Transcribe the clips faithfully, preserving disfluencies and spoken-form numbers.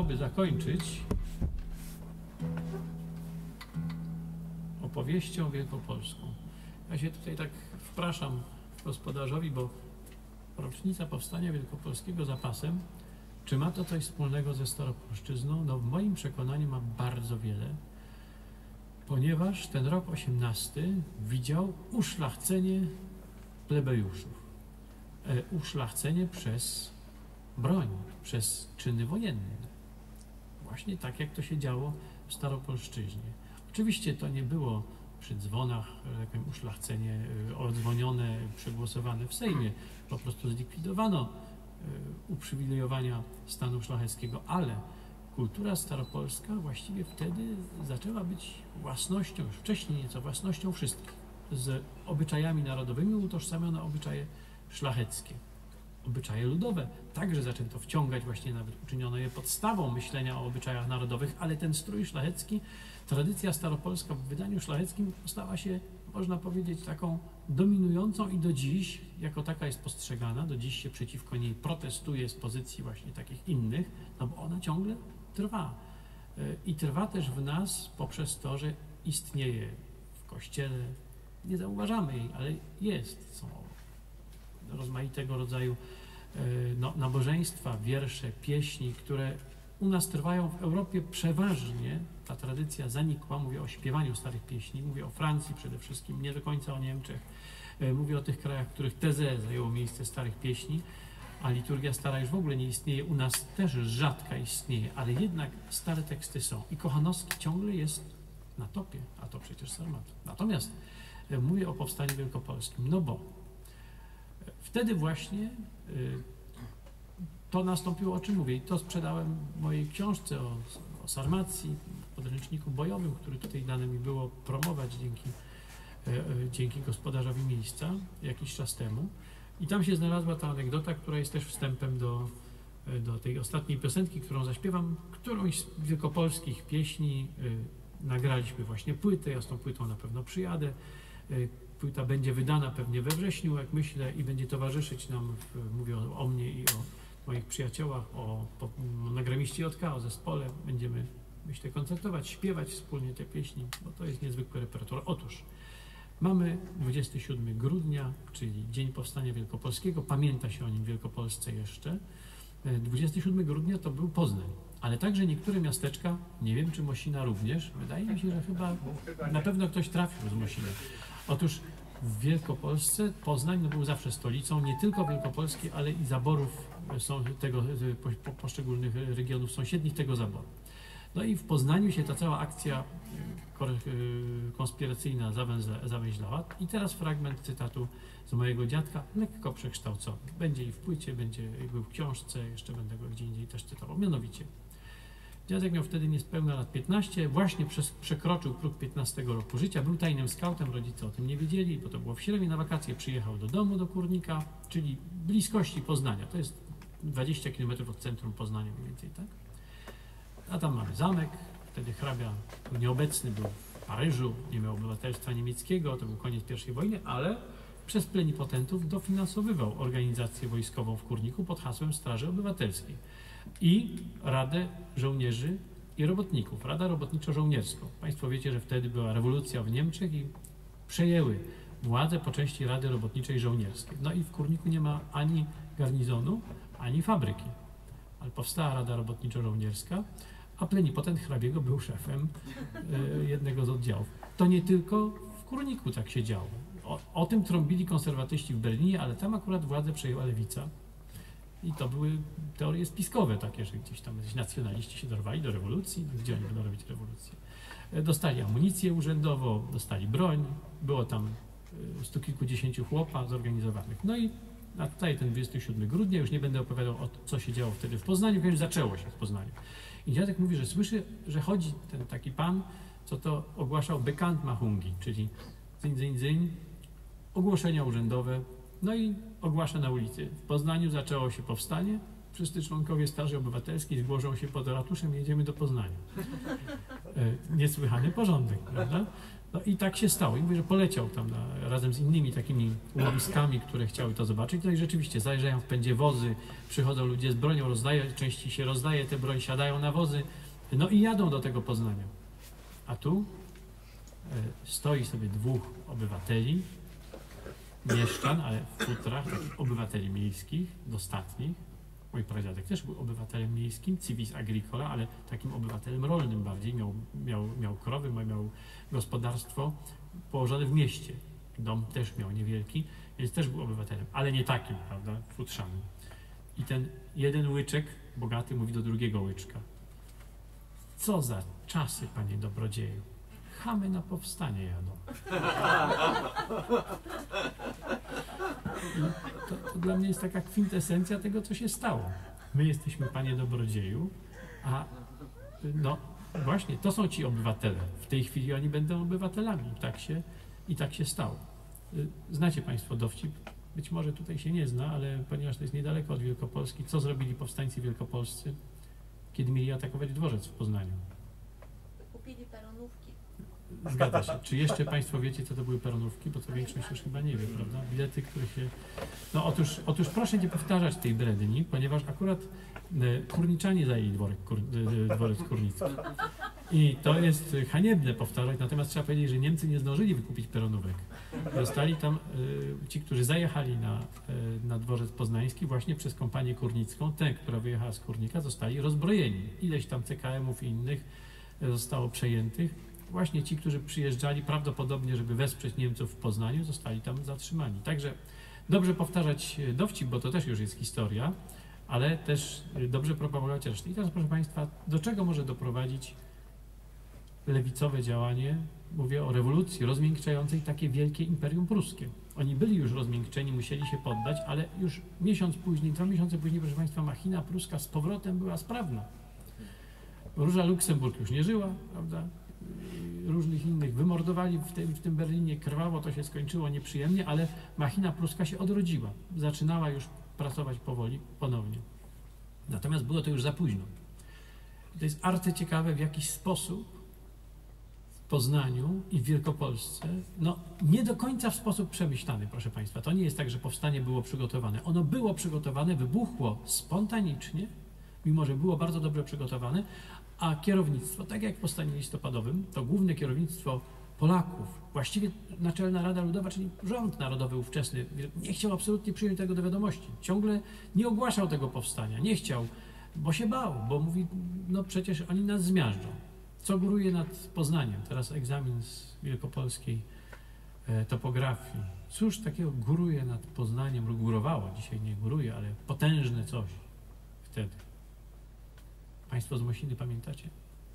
by zakończyć opowieścią wielkopolską. Ja się tutaj tak wpraszam gospodarzowi, bo rocznica powstania wielkopolskiego za pasem, czy ma to coś wspólnego ze Staropolszczyzną? No w moim przekonaniu ma bardzo wiele, ponieważ ten rok osiemnasty widział uszlachcenie plebejuszów. E, uszlachcenie przez broń, przez czyny wojenne. Właśnie tak, jak to się działo w Staropolszczyźnie. Oczywiście to nie było przy dzwonach jakieś uszlachcenie odzwonione, przegłosowane w Sejmie. Po prostu zlikwidowano uprzywilejowania stanu szlacheckiego, ale kultura staropolska właściwie wtedy zaczęła być własnością, już wcześniej nieco własnością wszystkich. Z obyczajami narodowymi utożsamione obyczaje szlacheckie. Obyczaje ludowe także zaczęto wciągać, właśnie nawet uczyniono je podstawą myślenia o obyczajach narodowych, ale ten strój szlachecki, tradycja staropolska w wydaniu szlacheckim stała się, można powiedzieć, taką dominującą i do dziś, jako taka jest postrzegana, do dziś się przeciwko niej protestuje z pozycji właśnie takich innych, no bo ona ciągle trwa. I trwa też w nas poprzez to, że istnieje w Kościele, nie zauważamy jej, ale jest, są rozmaitego rodzaju no, nabożeństwa, wiersze, pieśni, które u nas trwają w Europie przeważnie. Ta tradycja zanikła, mówię o śpiewaniu starych pieśni, mówię o Francji przede wszystkim, nie do końca o Niemczech. Mówię o tych krajach, w których teze zajęło miejsce starych pieśni, a liturgia stara już w ogóle nie istnieje. U nas też rzadka istnieje, ale jednak stare teksty są. I Kochanowski ciągle jest na topie, a to przecież Sarmat. Natomiast mówię o powstaniu wielkopolskim, no bo wtedy właśnie to nastąpiło, o czym mówię, i to sprzedałem w mojej książce o, o Sarmacji, podręczniku bojowym, który tutaj dane mi było promować dzięki, dzięki gospodarzowi miejsca jakiś czas temu. I tam się znalazła ta anegdota, która jest też wstępem do, do tej ostatniej piosenki, którą zaśpiewam. Którąś z wielkopolskich pieśni nagraliśmy właśnie płytę, ja z tą płytą na pewno przyjadę. Płyta będzie wydana pewnie we wrześniu, jak myślę, i będzie towarzyszyć nam, mówię o, o mnie i o moich przyjaciołach, o, o nagramiście J K, o zespole. Będziemy, myślę, koncertować, śpiewać wspólnie te pieśni, bo to jest niezwykły repertuar. Otóż mamy dwudziestego siódmego grudnia, czyli Dzień Powstania Wielkopolskiego. Pamięta się o nim w Wielkopolsce jeszcze. dwudziestego siódmego grudnia to był Poznań, ale także niektóre miasteczka, nie wiem czy Mosina również, wydaje mi się, że chyba na pewno ktoś trafił z Mosiny. Otóż w Wielkopolsce Poznań no, był zawsze stolicą nie tylko Wielkopolski, ale i zaborów są tego, po, po, poszczególnych regionów sąsiednich tego zaboru. No i w Poznaniu się ta cała akcja konspiracyjna zawęzla, zawęźlała. I teraz fragment cytatu z mojego dziadka, lekko przekształcony. Będzie i w płycie, będzie był w książce, jeszcze będę go gdzie indziej też cytował. Mianowicie, dziadek miał wtedy niespełna lat piętnaście, właśnie przez, przekroczył próg piętnastego roku życia, był tajnym skautem, rodzice o tym nie wiedzieli, bo to było w Śremie, na wakacje przyjechał do domu, do Kurnika, czyli bliskości Poznania. To jest dwadzieścia kilometrów od centrum Poznania mniej więcej, tak? A tam mamy zamek, wtedy hrabia był nieobecny, był w Paryżu, nie miał obywatelstwa niemieckiego, to był koniec pierwszej wojny, ale przez plenipotentów dofinansowywał organizację wojskową w Kurniku pod hasłem Straży Obywatelskiej i Radę Żołnierzy i Robotników, Rada Robotniczo-Żołnierską. Państwo wiecie, że wtedy była rewolucja w Niemczech i przejęły władzę po części Rady Robotniczej i Żołnierskiej. No i w Kurniku nie ma ani garnizonu, ani fabryki, ale powstała Rada Robotniczo-Żołnierska, a plenipotent hrabiego był szefem y, jednego z oddziałów. To nie tylko w Kurniku tak się działo. O, o tym trąbili konserwatyści w Berlinie, ale tam akurat władzę przejęła lewica. I to były teorie spiskowe takie, że gdzieś tam nacjonaliści się dorwali do rewolucji, gdzie oni będą robić rewolucję. Dostali amunicję urzędową, dostali broń, było tam stu kilkudziesięciu chłopa zorganizowanych. No i a tutaj ten dwudziestego siódmego grudnia, już nie będę opowiadał o co się działo wtedy w Poznaniu, ponieważ zaczęło się w Poznaniu. I dziadek mówi, że słyszy, że chodzi ten taki pan, co to ogłaszał Bekanntmachungi, czyli dzyń, dzyń, dzyń, ogłoszenia urzędowe, no i ogłasza na ulicy. W Poznaniu zaczęło się powstanie, wszyscy członkowie Straży Obywatelskiej zgłoszą się pod ratuszem, jedziemy do Poznania. niesłychany porządek, prawda? No i tak się stało. I mówię, że poleciał tam na, razem z innymi takimi łowiskami, które chciały to zobaczyć. No i rzeczywiście zajeżdżają w pędzie wozy, przychodzą ludzie z bronią, rozdają, części się rozdaje tę broń, siadają na wozy, no i jadą do tego Poznania. A tu e, stoi sobie dwóch obywateli, mieszczan, ale w futrach, takich obywateli miejskich, dostatnich. Mój pradziadek też był obywatelem miejskim, civis agricola, ale takim obywatelem rolnym bardziej. Miał, miał, miał krowy, miał gospodarstwo położone w mieście. Dom też miał niewielki, więc też był obywatelem, ale nie takim, prawda, futrzanym. I ten jeden łyczek bogaty mówi do drugiego łyczka: co za czasy, panie dobrodzieju, chamy na powstanie jadą. To, to dla mnie jest taka kwintesencja tego, co się stało. My jesteśmy, panie dobrodzieju, a no właśnie, to są ci obywatele. W tej chwili oni będą obywatelami. Tak się, i tak się stało. Znacie państwo dowcip? Być może tutaj się nie zna, ale ponieważ to jest niedaleko od Wielkopolski, co zrobili powstańcy wielkopolscy, kiedy mieli atakować dworzec w Poznaniu? Kupili peronówki. Zgadza się. Czy jeszcze państwo wiecie, co to były peronówki? Bo to większość już chyba nie wie, prawda? Bilety, które się... No otóż, otóż proszę nie powtarzać tej bredni, ponieważ akurat e, kurniczanie zajęli dworek, kur, e, dworec kurnicki. I to jest haniebne powtarzać, natomiast trzeba powiedzieć, że Niemcy nie zdążyli wykupić peronówek. Zostali tam e, ci, którzy zajechali na, e, na dworzec poznański właśnie przez kompanię kurnicką. Tę, która wyjechała z Kurnika, zostali rozbrojeni. Ileś tam C K M ów i innych zostało przejętych. Właśnie ci, którzy przyjeżdżali prawdopodobnie, żeby wesprzeć Niemców w Poznaniu, zostali tam zatrzymani. Także dobrze powtarzać dowcip, bo to też już jest historia, ale też dobrze propagować resztę. I teraz, proszę państwa, do czego może doprowadzić lewicowe działanie? Mówię o rewolucji rozmiękczającej takie wielkie imperium pruskie. Oni byli już rozmiękczeni, musieli się poddać, ale już miesiąc później, dwa miesiące później, proszę państwa, machina pruska z powrotem była sprawna. Róża Luksemburg już nie żyła, prawda? Różnych innych wymordowali w tym, w tym Berlinie, krwawo to się skończyło nieprzyjemnie, ale machina pruska się odrodziła. Zaczynała już pracować powoli, ponownie. Natomiast było to już za późno. To jest arcyciekawe, w jakiś sposób w Poznaniu i w Wielkopolsce, no nie do końca w sposób przemyślany, proszę państwa. To nie jest tak, że powstanie było przygotowane. Ono było przygotowane, wybuchło spontanicznie, mimo że było bardzo dobrze przygotowane, a kierownictwo, tak jak w powstaniu listopadowym, to główne kierownictwo Polaków, właściwie Naczelna Rada Ludowa, czyli rząd narodowy ówczesny, nie chciał absolutnie przyjąć tego do wiadomości. Ciągle nie ogłaszał tego powstania, nie chciał, bo się bał, bo mówi, no przecież oni nas zmiażdżą. Co góruje nad Poznaniem? Teraz egzamin z wielkopolskiej e, topografii. Cóż takiego góruje nad Poznaniem, lub górowało, dzisiaj nie góruje, ale potężne coś wtedy. Państwo z Mosiny pamiętacie?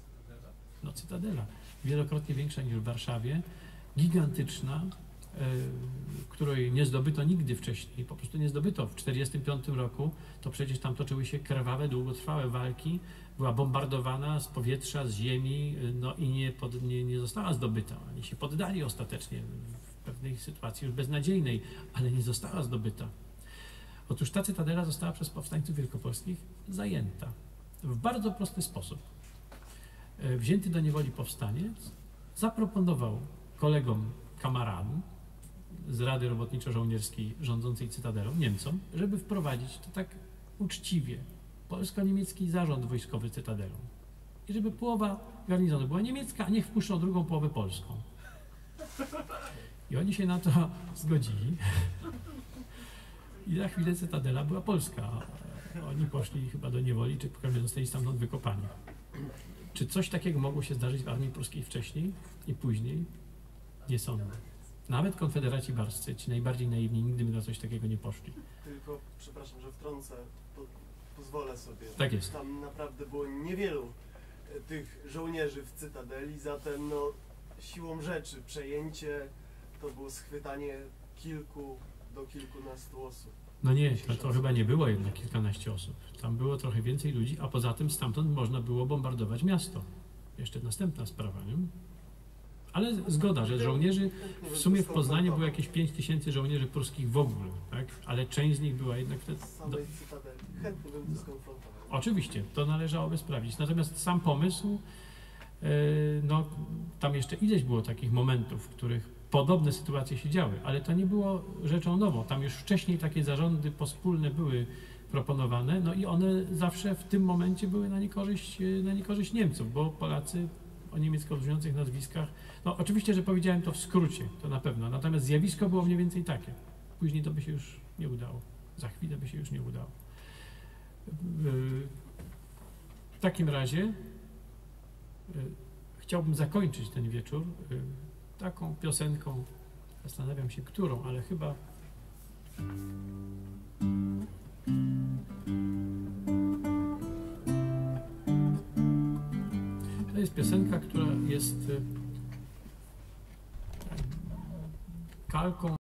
No Cytadela. Wielokrotnie większa niż w Warszawie, gigantyczna, y, której nie zdobyto nigdy wcześniej, po prostu nie zdobyto. W tysiąc dziewięćset czterdziestym piątym roku to przecież tam toczyły się krwawe, długotrwałe walki, była bombardowana z powietrza, z ziemi, no i nie, pod, nie, nie została zdobyta. Oni się poddali ostatecznie w pewnej sytuacji już beznadziejnej, ale nie została zdobyta. Otóż ta Cytadela została przez powstańców wielkopolskich zajęta. W bardzo prosty sposób. Wzięty do niewoli powstaniec zaproponował kolegom, kamaradom z Rady Robotniczo-Żołnierskiej rządzącej Cytadelą, Niemcom, żeby wprowadzić to tak uczciwie polsko-niemiecki zarząd wojskowy Cytadelą. I żeby połowa garnizonu była niemiecka, a niech wpuszczą drugą połowę polską. I oni się na to zgodzili. I za chwilę Cytadela była polska. Oni poszli chyba do niewoli, czy pokażę, zostali stamtąd wykopani. Czy coś takiego mogło się zdarzyć w armii pruskiej wcześniej i później? Nie sądzę. Nawet konfederaci barscy, ci najbardziej naiwni, nigdy by na coś takiego nie poszli. Tylko, przepraszam, że wtrącę, po, pozwolę sobie. Tak jest. Tam naprawdę było niewielu tych żołnierzy w Cytadeli, zatem no, siłą rzeczy przejęcie to było schwytanie kilku do kilkunastu osób. No nie, to, to chyba nie było jednak kilkanaście osób. Tam było trochę więcej ludzi, a poza tym stamtąd można było bombardować miasto. Jeszcze następna sprawa, nie? Ale zgoda, że żołnierzy, w sumie w Poznaniu było jakieś pięć tysięcy żołnierzy pruskich w ogóle, tak? Ale część z nich była jednak wtedy... Z samej Cytadeli. Chętnie bym to skonfrontował. Oczywiście, to należałoby sprawdzić. Natomiast sam pomysł no tam jeszcze ileś było takich momentów, w których podobne sytuacje się działy, ale to nie było rzeczą nową. Tam już wcześniej takie zarządy pospólne były proponowane, no i one zawsze w tym momencie były na niekorzyść, na niekorzyść Niemców, bo Polacy o niemiecko brzmiących nazwiskach, no oczywiście, że powiedziałem to w skrócie, to na pewno, natomiast zjawisko było mniej więcej takie. Później to by się już nie udało, za chwilę by się już nie udało. W takim razie chciałbym zakończyć ten wieczór taką piosenką, zastanawiam się którą, ale chyba to jest piosenka, która jest kalką